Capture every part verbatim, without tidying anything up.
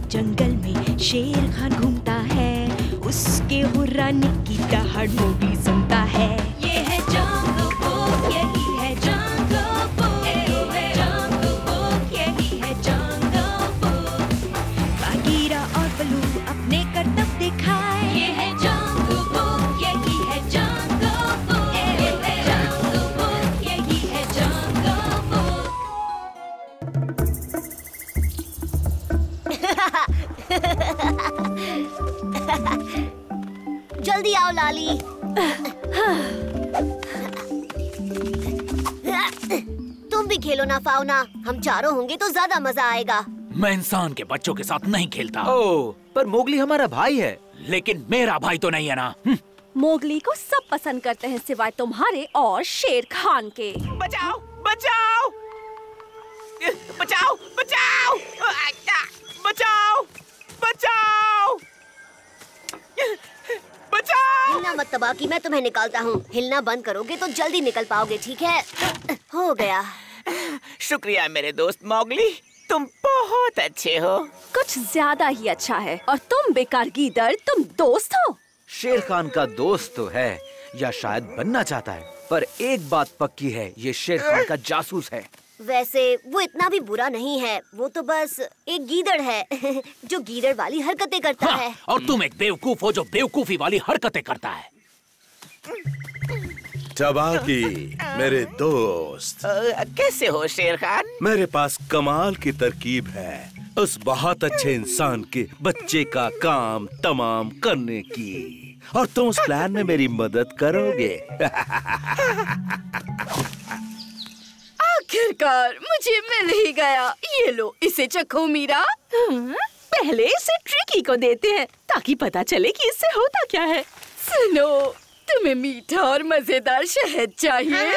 जंगल में शेर खान घूमता है, उसके हुर्राने की दहाड़ वो भी सुनता है। ये है जंगल बुक, यही है जंगल बुक, ये है जंगल बुक, यही है जंगल बुक। बागीरा और बलू अपने करतब दिखाए, ये है जंगल बुक, यही है जंगल बुक, ये है जंगल बुक, यही है जंगल बुक। जल्दी आओ लाली। तुम भी खेलो ना फाउना, हम चारों होंगे तो ज्यादा मजा आएगा। मैं इंसान के बच्चों के साथ नहीं खेलता। ओह, पर मोगली हमारा भाई है। लेकिन मेरा भाई तो नहीं है ना। मोगली को सब पसंद करते हैं सिवाय तुम्हारे और शेर खान के। बचाओ, बचाओ, बचाओ, बचाओ, बचाओ, बचाओ, बचाओ। हिलना मत तबाकी, मैं तुम्हें निकालता हूँ। हिलना बंद करोगे तो जल्दी निकल पाओगे, ठीक है? हो गया। शुक्रिया मेरे दोस्त मौगली, तुम बहुत अच्छे हो। कुछ ज्यादा ही अच्छा है। और तुम बेकार गीदड़, तुम दोस्त हो? शेर खान का दोस्त तो है, या शायद बनना चाहता है, पर एक बात पक्की है, ये शेर खान का जासूस है। वैसे वो इतना भी बुरा नहीं है, वो तो बस एक गीदड़ है जो गीदड़ वाली हरकतें करता हाँ, है। और तुम एक बेवकूफ हो जो बेवकूफी वाली हरकतें करता है। तबाकी मेरे दोस्त। आ, कैसे हो शेर खान? मेरे पास कमाल की तरकीब है उस बहुत अच्छे इंसान के बच्चे का काम तमाम करने की, और तुम उस प्लान में मेरी मदद करोगे। आखिरकार मुझे मिल ही गया। ये लो, इसे चखो मीरा। पहले इसे ट्रिकी को देते हैं ताकि पता चले कि इससे होता क्या है। सुनो, तुम्हें मीठा और मजेदार शहद चाहिए?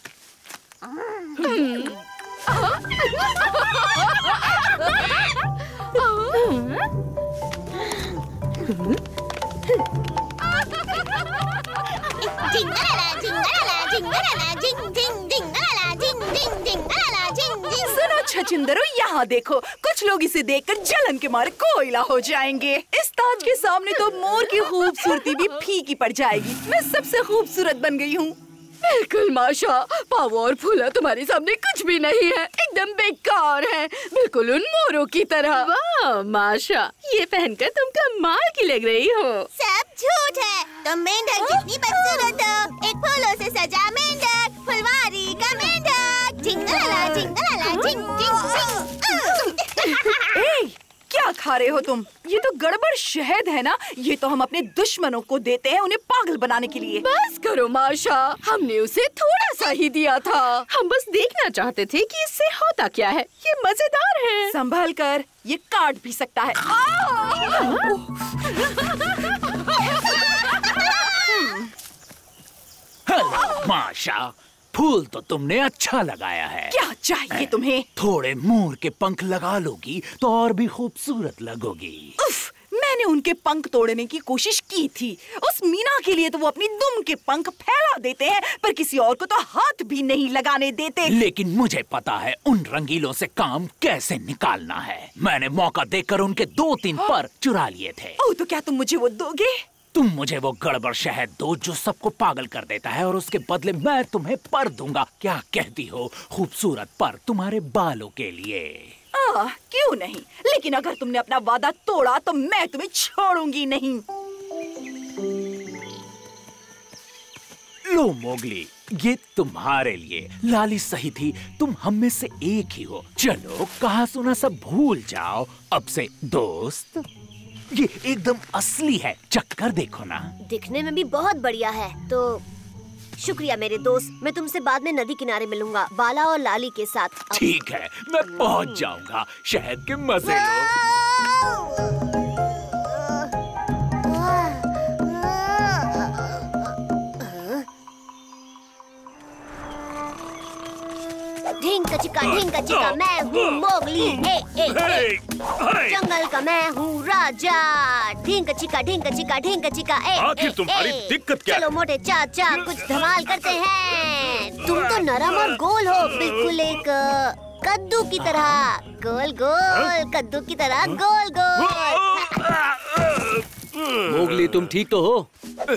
सुनो छछुंदरो, यहाँ देखो, कुछ लोग इसे देखकर जलन के मारे कोयला हो जाएंगे। इस ताज के सामने तो मोर की खूबसूरती भी फीकी पड़ जाएगी। मैं सबसे खूबसूरत बन गई हूँ। बिल्कुल माशा, पाव और फूला तुम्हारे सामने कुछ भी नहीं है, एकदम बेकार है, बिल्कुल उन मोरों की तरह। वाह माशा, ये पहनकर तुम कमाल की लग रही हो। सब झूठ है, तुम मेंढक जितनी बदसूरत हो। एक फूलों से सजा मेंढक, फुलवारी का मेंढक। जिंगलाला जिंगलाला जिंग जिंग जिंग। ए, क्या खा रहे हो तुम? ये तो गड़बड़ शहद है ना। ये तो हम अपने दुश्मनों को देते हैं, उन्हें पागल बनाने के लिए। बस करो माशा, हमने उसे थोड़ा सा ही दिया था। हम बस देखना चाहते थे कि इससे होता क्या है। ये मजेदार है। संभल कर, ये काट भी सकता है। हेलो माशा, फूल तो तुमने अच्छा लगाया है। क्या चाहिए तुम्हें? थोड़े मोर के पंख लगा लोगी तो और भी खूबसूरत लगोगी। उफ, मैंने उनके पंख तोड़ने की कोशिश की थी। उस मीना के लिए तो वो अपनी दुम के पंख फैला देते हैं, पर किसी और को तो हाथ भी नहीं लगाने देते। लेकिन मुझे पता है उन रंगीलों से काम कैसे निकालना है। मैंने मौका देकर उनके दो तीन पर चुरा लिए थे। ओह, तो क्या तुम मुझे वो दोगे? तुम मुझे वो गड़बड़ शहद दो जो सबको पागल कर देता है, और उसके बदले मैं तुम्हें पर दूंगा। क्या कहती हो? खूबसूरत पर तुम्हारे बालों के लिए। आ, क्यों नहीं, लेकिन अगर तुमने अपना वादा तोड़ा तो मैं तुम्हें छोड़ूंगी नहीं। लो मोगली, ये तुम्हारे लिए। लाली सही थी, तुम हम में से एक ही हो। चलो कहा सुना सब भूल जाओ, अब से दोस्त। ये एकदम असली है, चक्कर देखो ना। दिखने में भी बहुत बढ़िया है। तो शुक्रिया मेरे दोस्त, मैं तुमसे बाद में नदी किनारे मिलूंगा, बाला और लाली के साथ। ठीक है, मैं पहुंच जाऊंगा। शहद के मजे लो। ढींका चिका ढींका चिका, मैं हूँ मोगली। हे हे हे, जंगल का मैं हूँ राजा। ढींका चिका ढींका चिका ढींका चिका। ए, आखिर तुम्हारी दिक्कत क्या है? चलो मोटे चाचा कुछ धमाल करते हैं। तुम तो नरम और गोल हो, बिल्कुल एक कद्दू की तरह, गोल गोल, कद्दू की तरह गोल गोल। मोगली तुम ठीक तो हो?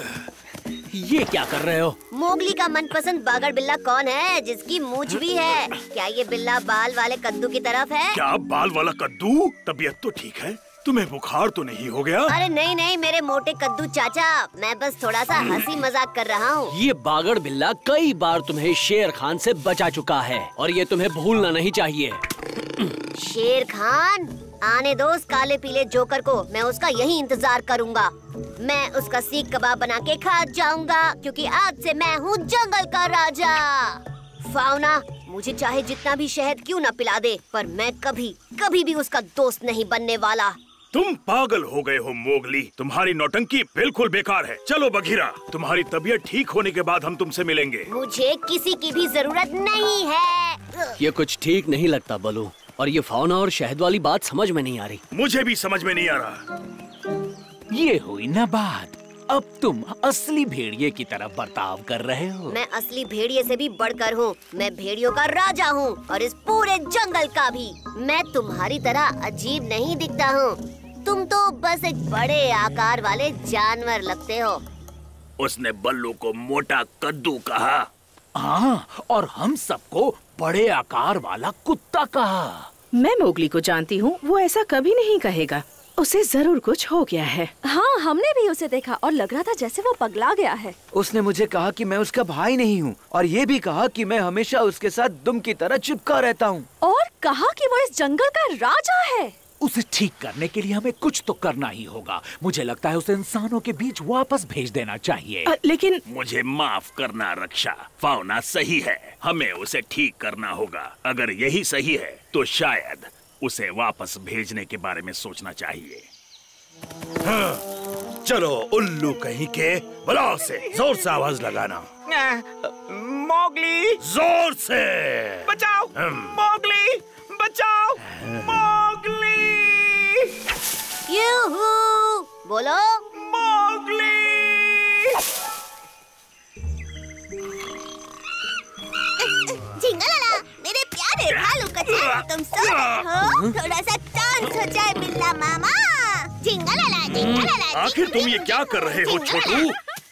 ये क्या कर रहे हो? मोगली का मनपसंद बागड़ बिल्ला कौन है जिसकी मूंछ भी है? क्या ये बिल्ला बाल वाले कद्दू की तरफ है? क्या बाल वाला कद्दू? तबीयत तो ठीक है? तुम्हें बुखार तो नहीं हो गया? अरे नहीं नहीं मेरे मोटे कद्दू चाचा, मैं बस थोड़ा सा हंसी मजाक कर रहा हूँ। ये बागड़ बिल्ला कई बार तुम्हें शेर खान से बचा चुका है और ये तुम्हें भूलना नहीं चाहिए। शेर खान? आने दो उस काले पीले जोकर को, मैं उसका यही इंतजार करूंगा। मैं उसका सीख कबाब बना के खा जाऊंगा क्योंकि आज से मैं हूँ जंगल का राजा। फाउना मुझे चाहे जितना भी शहद क्यों न पिला दे, पर मैं कभी कभी भी उसका दोस्त नहीं बनने वाला। तुम पागल हो गए हो मोगली, तुम्हारी नौटंकी बिल्कुल बेकार है। चलो बघीरा, तुम्हारी तबीयत ठीक होने के बाद हम तुमसे मिलेंगे। मुझे किसी की भी जरूरत नहीं है। ये कुछ ठीक नहीं लगता बलू, और ये फाउना और शहद वाली बात समझ में नहीं आ रही। मुझे भी समझ में नहीं आ रहा। ये हुई ना बात, अब तुम असली भेड़िए की तरफ बर्ताव कर रहे हो। मैं असली भेड़िए से भी बढ़कर हूँ, मैं भेड़ियों का राजा हूँ और इस पूरे जंगल का भी। मैं तुम्हारी तरह अजीब नहीं दिखता हूँ, तुम तो बस एक बड़े आकार वाले जानवर लगते हो। उसने बल्लू को मोटा कद्दू कहा। हाँ, और हम सबको बड़े आकार वाला कुत्ता कहा। मैं मोगली को जानती हूँ, वो ऐसा कभी नहीं कहेगा। उसे जरूर कुछ हो गया है। हाँ, हमने भी उसे देखा और लग रहा था जैसे वो पगला गया है। उसने मुझे कहा कि मैं उसका भाई नहीं हूँ और ये भी कहा कि मैं हमेशा उसके साथ दुम की तरह चिपका रहता हूँ। और कहा कि वो इस जंगल का राजा है। उसे ठीक करने के लिए हमें कुछ तो करना ही होगा। मुझे लगता है उसे इंसानों के बीच वापस भेज देना चाहिए। आ, लेकिन मुझे माफ करना रक्षा, फाउना सही है, हमें उसे ठीक करना होगा। अगर यही सही है तो शायद उसे वापस भेजने के बारे में सोचना चाहिए। हाँ, चलो उल्लू कहीं के, बुलाओ से, जोर से आवाज लगाना। मोगली, जोर से बचाओ, मोगली, बचाओ, मोगली, यूहू, बोलो मोगली। झिंगलाला, मेरे प्यारे भालू कच्चा, तुम सो रहे हो? थोड़ा सा डांस हो जाए बिल्ला मामा। झिंगलाला, झिंगलाला, आखिर तुम ये क्या कर रहे हो छोटू?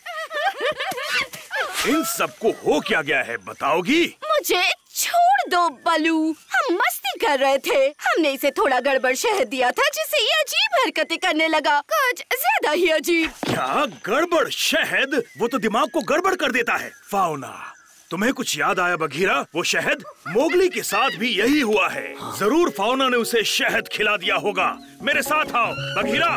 इन सबको हो क्या गया है, बताओगी? मुझे छोड़ दो बलू, हम मस्ती कर रहे थे। हमने इसे थोड़ा गड़बड़ शहद दिया था जिससे ये अजीब हरकतें करने लगा, कुछ ज्यादा ही अजीब। क्या गड़बड़ शहद? वो तो दिमाग को गड़बड़ कर देता है। फाउना, तुम्हें कुछ याद आया बघीरा? वो शहद मोगली के साथ भी यही हुआ है। जरूर फाउना ने उसे शहद खिला दिया होगा। मेरे साथ आओ बघीरा।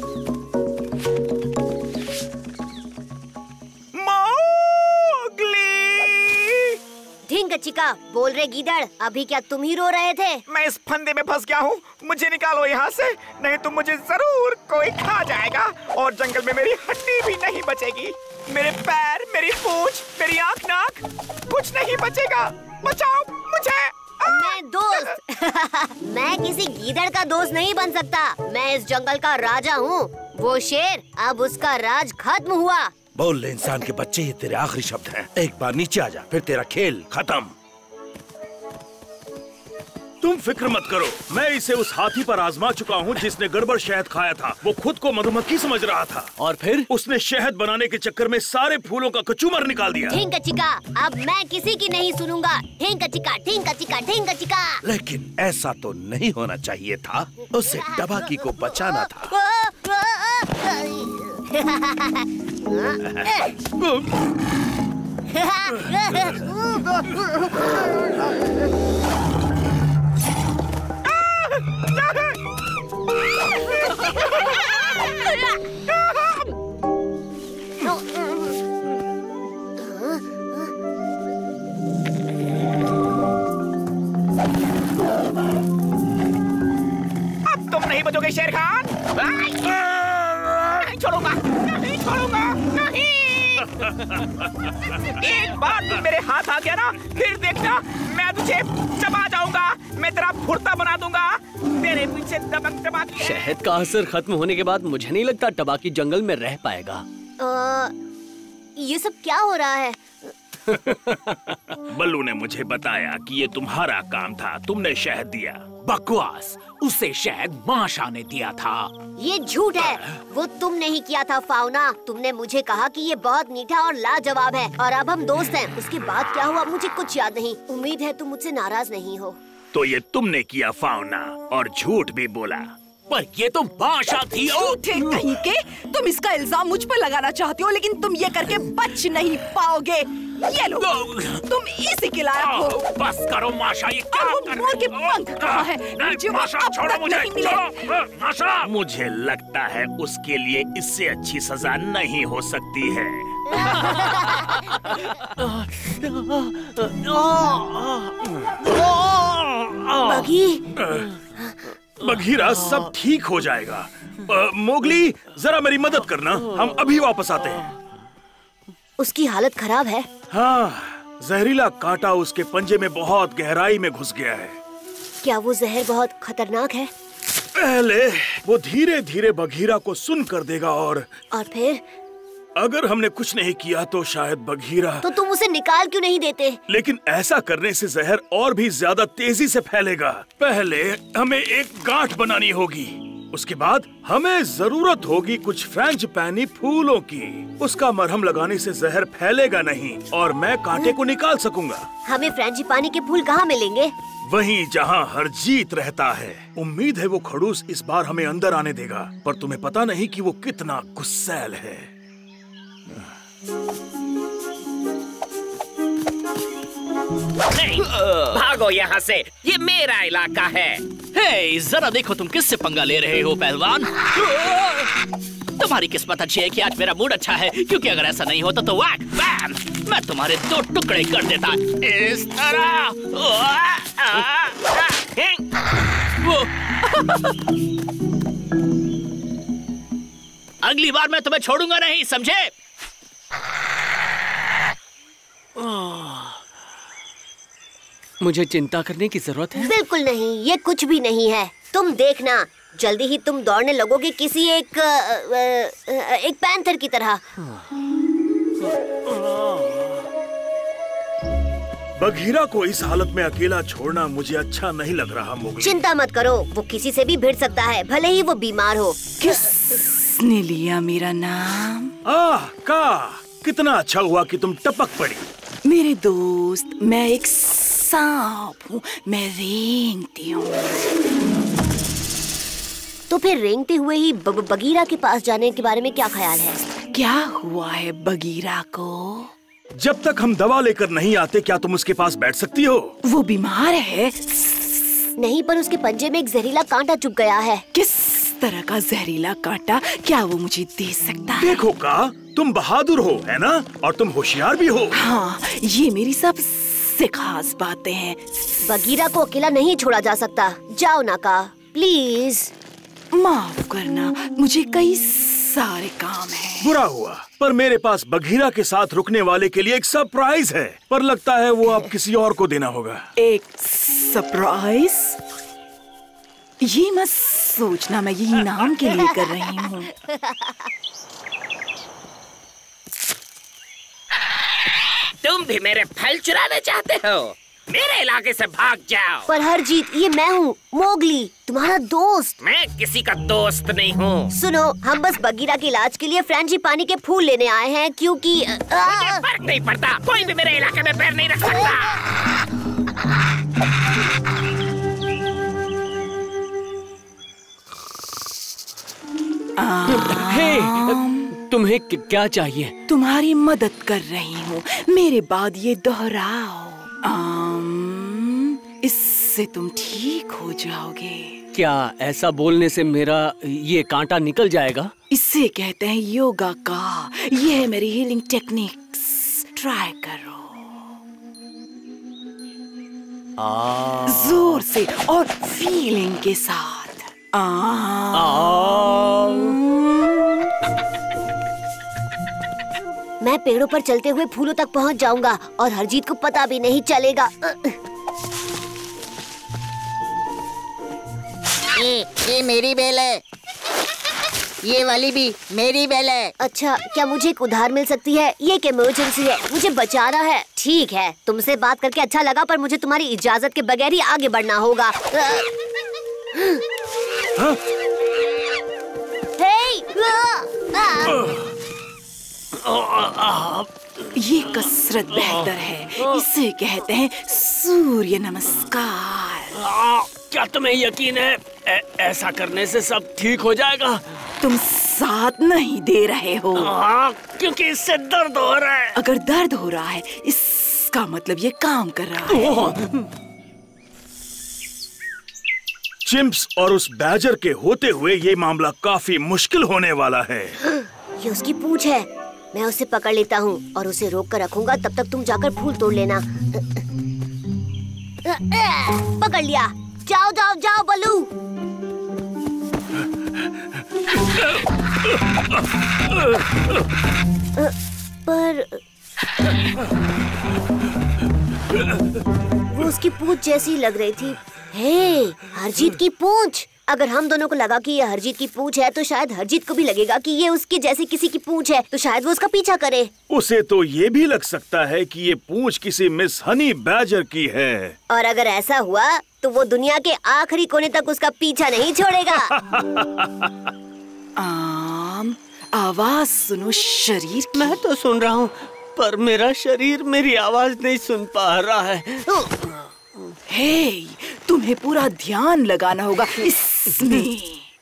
ढींग चिका, बोल रहे गीदड़, अभी क्या तुम ही रो रहे थे? मैं इस फंदे में फंस गया हूँ, मुझे निकालो यहाँ से, नहीं तो मुझे जरूर कोई खा जाएगा और जंगल में मेरी हड्डी भी नहीं बचेगी। मेरे पैर, मेरी पूंछ, मेरी आँख, नाक, कुछ नहीं बचेगा। बचाओ मुझे। मैं दोस्त मैं किसी गीदड़ का दोस्त नहीं बन सकता। मैं इस जंगल का राजा हूँ। वो शेर, अब उसका राज खत्म हुआ। बोल ले इंसान के बच्चे, ये तेरे आखिरी शब्द हैं। एक बार नीचे आ जा, फिर तेरा खेल खत्म। तुम फिक्र मत करो, मैं इसे उस हाथी पर आजमा चुका हूँ जिसने गड़बड़ शहद खाया था। वो खुद को मधुमक्खी समझ रहा था और फिर उसने शहद बनाने के चक्कर में सारे फूलों का कचूमर निकाल दिया। ठीक चिका, अब मैं किसी की नहीं सुनूंगा। ठीक चिका, ठीक चिका, ठीक चिका। लेकिन ऐसा तो नहीं होना चाहिए था, उसे टबाकी को बचाना था। अब तुम नहीं बचोगे शेर खान। नहीं छोड़ूंगा, नहीं छोड़ूंगा, नहीं। एक बार तुम मेरे हाथ आ गया ना, फिर देखना मैं तुझे चबा जाऊंगा। मैं तेरा फुर्ता बना दूंगा। तेरे पीछे दबंग टबाकी। शहद का असर खत्म होने के बाद मुझे नहीं लगता टबाकी जंगल में रह पाएगा। आ, ये सब क्या हो रहा है? बल्लू ने मुझे बताया कि ये तुम्हारा काम था, तुमने शहद दिया। बकवास, उसे शहद माशा ने दिया था। ये झूठ है, वो तुम नहीं किया था फाउना। तुमने मुझे कहा कि ये बहुत मीठा और लाजवाब है और अब हम दोस्त हैं। उसके बाद क्या हुआ मुझे कुछ याद नहीं। उम्मीद है तुम मुझसे नाराज नहीं हो। तो ये तुमने किया फाउना, और झूठ भी बोला। पर ये तो माशा थी। झूठे कहीं के, तुम इसका इल्जाम मुझ पर लगाना चाहती हो, लेकिन तुम ये करके बच नहीं पाओगे। ये लो, तुम इसी के लायक हो। बस करो माशा, ये क्या कर मोर के पंख कहाँ है? मुझे वो माशा, अब छोड़ो तक मुझे, नहीं मिले। छोड़ो, माशा। मुझे लगता है उसके लिए इससे अच्छी सजा नहीं हो सकती है। बगी, बघीरा, सब ठीक हो जाएगा। आ, मोगली, जरा मेरी मदद करना, हम अभी वापस आते हैं। उसकी हालत खराब है। हाँ, जहरीला कांटा उसके पंजे में बहुत गहराई में घुस गया है। क्या वो जहर बहुत खतरनाक है? पहले वो धीरे धीरे बघीरा को सुन कर देगा, और और फिर अगर हमने कुछ नहीं किया तो शायद बघीरा। तो तुम उसे निकाल क्यों नहीं देते? लेकिन ऐसा करने से जहर और भी ज्यादा तेजी से फैलेगा। पहले हमें एक गांठ बनानी होगी, उसके बाद हमें जरूरत होगी कुछ फ्रेंजीपानी फूलों की। उसका मरहम लगाने से जहर फैलेगा नहीं और मैं कांटे को निकाल सकूंगा। हमें फ्रेंजीपानी के फूल कहाँ मिलेंगे? वहीं जहाँ हरजीत रहता है। उम्मीद है वो खड़ूस इस बार हमें अंदर आने देगा, पर तुम्हें पता नहीं कि वो कितना गुस्सैल है। नहीं, भागो यहाँ से, ये मेरा इलाका है। हे, जरा देखो तुम किससे पंगा ले रहे हो पहलवान। तुम्हारी किस्मत अच्छी है कि आज मेरा मूड अच्छा है, क्योंकि अगर ऐसा नहीं होता तो वैक बैम, मैं तुम्हारे दो टुकड़े कर देता इस तरह। अगली बार मैं तुम्हें छोड़ूंगा नहीं, समझे? मुझे चिंता करने की जरूरत है? बिल्कुल नहीं, ये कुछ भी नहीं है। तुम देखना, जल्दी ही तुम दौड़ने लगोगे किसी एक आ, आ, एक पैंथर की तरह। बघीरा को इस हालत में अकेला छोड़ना मुझे अच्छा नहीं लग रहा। मोगली, चिंता मत करो, वो किसी से भी भिड़ सकता है, भले ही वो बीमार हो। किसने लिया मेरा नाम? आह, का कितना अच्छा हुआ कि तुम टपक पड़ी। मेरे दोस्त, मैं एक सांप हूँ, मैं रेंगती हूँ। तो फिर रेंगते हुए ही ब बगीरा के पास जाने के बारे में क्या ख्याल है? क्या हुआ है बगीरा को? जब तक हम दवा लेकर नहीं आते, क्या तुम उसके पास बैठ सकती हो? वो बीमार है। नहीं, पर उसके पंजे में एक जहरीला कांटा चुभ गया है। किस तरह का जहरीला कांटा? क्या वो मुझे दे सकता है? देखो का, तुम बहादुर हो, है ना? और तुम होशियार भी हो। हाँ, ये मेरी सबसे खास बातें हैं। बगीरा को अकेला नहीं छोड़ा जा सकता। जाओ ना का, प्लीज। माफ करना, मुझे कई सारे काम हैं। बुरा हुआ, पर मेरे पास बघीरा के साथ रुकने वाले के लिए एक सरप्राइज है, पर लगता है वो अब किसी और को देना होगा। एक सरप्राइज? ये मत सोचना मैं ये इनाम के लिए कर रही हूँ। तुम भी मेरे फल चुराना चाहते हो? मेरे इलाके से भाग जाओ। पर हरजीत, ये मैं हूँ, मोगली, तुम्हारा दोस्त। मैं किसी का दोस्त नहीं हूँ। सुनो, हम बस बगीरा के इलाज के लिए फ्रेंजीपानी के फूल लेने आए हैं, क्योंकि मुझे फर्क नहीं पड़ता, कोई भी मेरे इलाके में पैर नहीं रख सकता। हे, तुम्हें क्या चाहिए? तुम्हारी मदद कर रही हूँ, मेरे बाद ये दोहराओ। आम, इससे तुम ठीक हो जाओगे। क्या ऐसा बोलने से मेरा ये कांटा निकल जाएगा? इसे कहते हैं योगा का। ये है मेरी हीलिंग टेक्निक्स, ट्राई करो। आ... जोर से और फीलिंग के साथ। आ... आ... मैं पेड़ों पर चलते हुए फूलों तक पहुंच जाऊंगा और हरजीत को पता भी नहीं चलेगा। ये, ये मेरी बेल है। ये वाली भी मेरी बेल है। अच्छा, क्या मुझे एक उधार मिल सकती है? ये एक इमरजेंसी है, मुझे बचाना है। ठीक है, तुमसे बात करके अच्छा लगा, पर मुझे तुम्हारी इजाजत के बगैर ही आगे बढ़ना होगा। ये कसरत बेहतर है, इसे कहते हैं सूर्य नमस्कार। आ, क्या तुम्हें यकीन है ऐ, ऐसा करने से सब ठीक हो जाएगा? तुम साथ नहीं दे रहे हो। आ, क्योंकि इससे दर्द हो रहा है। अगर दर्द हो रहा है इसका मतलब ये काम कर रहा है। चिम्प्स और उस बैजर के होते हुए ये मामला काफी मुश्किल होने वाला है। ये उसकी पूंछ है, मैं उसे पकड़ लेता हूँ और उसे रोक कर रखूंगा। तब तक तुम जाकर फूल तोड़ लेना। पकड़ लिया। जाओ जाओ जाओ बलू। पर वो उसकी पूंछ जैसी लग रही थी। हे, हरजीत की पूंछ। अगर हम दोनों को लगा कि ये हरजीत की पूंछ है तो शायद हरजीत को भी लगेगा कि ये उसके जैसे किसी की पूंछ है, तो शायद वो उसका पीछा करे। उसे तो ये भी लग सकता है कि ये पूंछ किसी मिस हनी बैजर की है। और अगर ऐसा हुआ तो वो दुनिया के आखिरी कोने तक उसका पीछा नहीं छोड़ेगा। आम, आवाज सुनो शरीर की। मैं तो सुन रहा हूँ, पर मेरा शरीर मेरी आवाज नहीं सुन पा रहा है। हे, तुम्हें पूरा ध्यान लगाना होगा इसमें।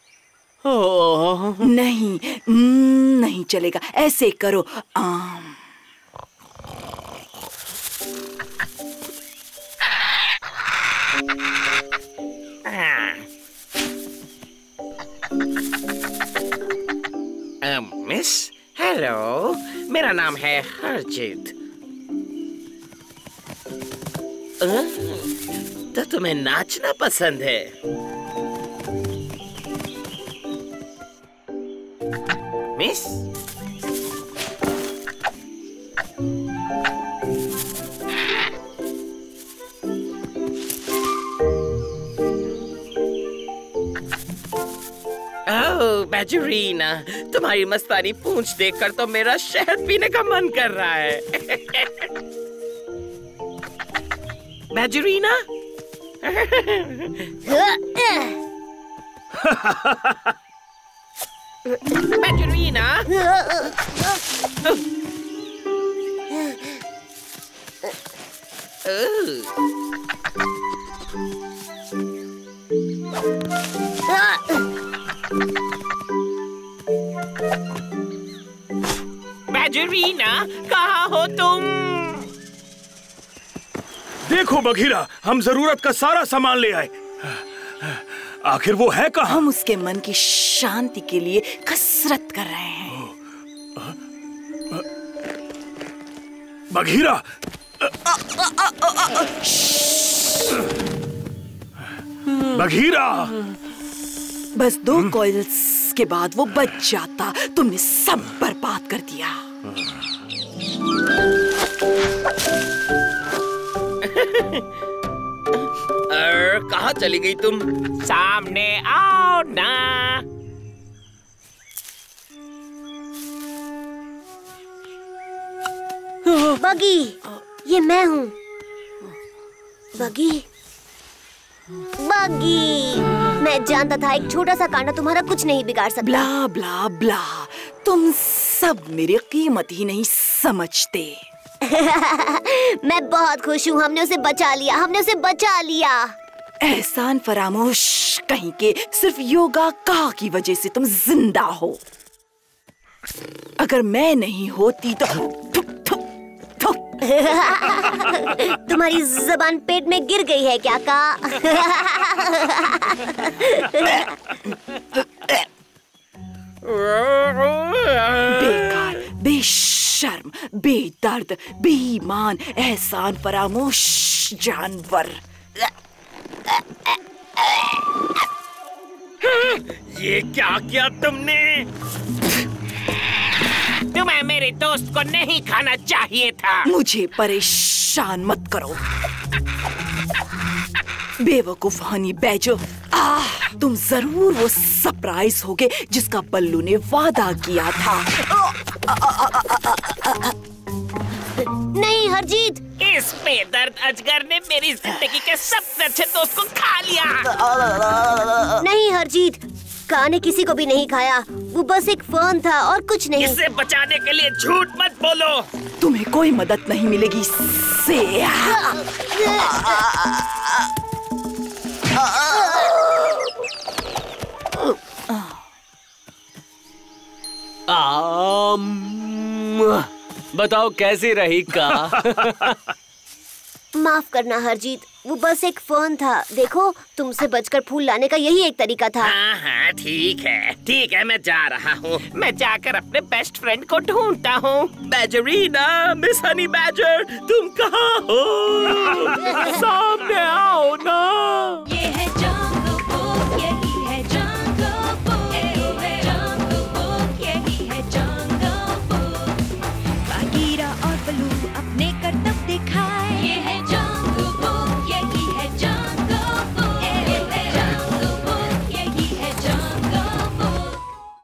ओह, नहीं, नहीं चलेगा। ऐसे करो। आम, मिस, हेलो, मेरा नाम है हरजीत। तो तुम्हें नाचना पसंद है? मिस, ओह बैजरीना, तुम्हारी मस्तानी पूंछ देखकर तो मेरा शहद पीने का मन कर रहा है। बैजरीना, बैजरीना, बैजरीना, कहाँ हो तुम? देखो बघीरा, हम जरूरत का सारा सामान ले आए। आखिर वो है कहाँ? हम उसके मन की शांति के लिए कसरत कर रहे हैं। बघीरा, बघीरा, बस दो कॉइल्स के बाद वो बच जाता। तुमने सब बर्बाद कर दिया। अर, कहाँ चली गई तुम? सामने आओ ना। बगी, ये मैं हूँ। बगी, बगी, मैं जानता था एक छोटा सा कांटा तुम्हारा कुछ नहीं बिगाड़ सकता। ब्ला ब्ला ब्ला, तुम सब मेरी कीमत ही नहीं समझते। मैं बहुत खुश हूँ, हमने उसे बचा लिया, हमने उसे बचा लिया। एहसान फरामोश कहीं के, सिर्फ योगा का की वजह से तुम जिंदा हो। अगर मैं नहीं होती तो थुक, थुक, थुक। तुम्हारी जबान पेट में गिर गई है क्या का? बेकार, बेशर्म, बेदर्द, बेईमान, एहसान फरामोश जानवर। ये क्या किया तुमने? तुम्हें मेरे दोस्त को नहीं खाना चाहिए था। मुझे परेशान मत करो बेवकूफ हनी बैजो। आह तुम जरूर वो सरप्राइज होगे जिसका बल्लू ने वादा किया था। नहीं हरजीत, इस बेदर्द अजगर ने मेरी जिंदगी के सबसे अच्छे दोस्त को खा लिया। नहीं हरजीत, kaa ने किसी को भी नहीं खाया, वो बस एक फर्न था और कुछ नहीं। इसे बचाने के लिए झूठ मत बोलो। तुम्हें कोई मदद नहीं मिलेगी से। आम, बताओ कैसी रही का? माफ करना हरजीत, वो बस एक फर्न था। देखो, तुमसे बचकर फूल लाने का यही एक तरीका था। हाँ हाँ ठीक है, ठीक है, मैं जा रहा हूँ। मैं जाकर अपने बेस्ट फ्रेंड को ढूंढता हूँ। बैजरीना, मिस हनी बैजर, तुम कहाँ हो?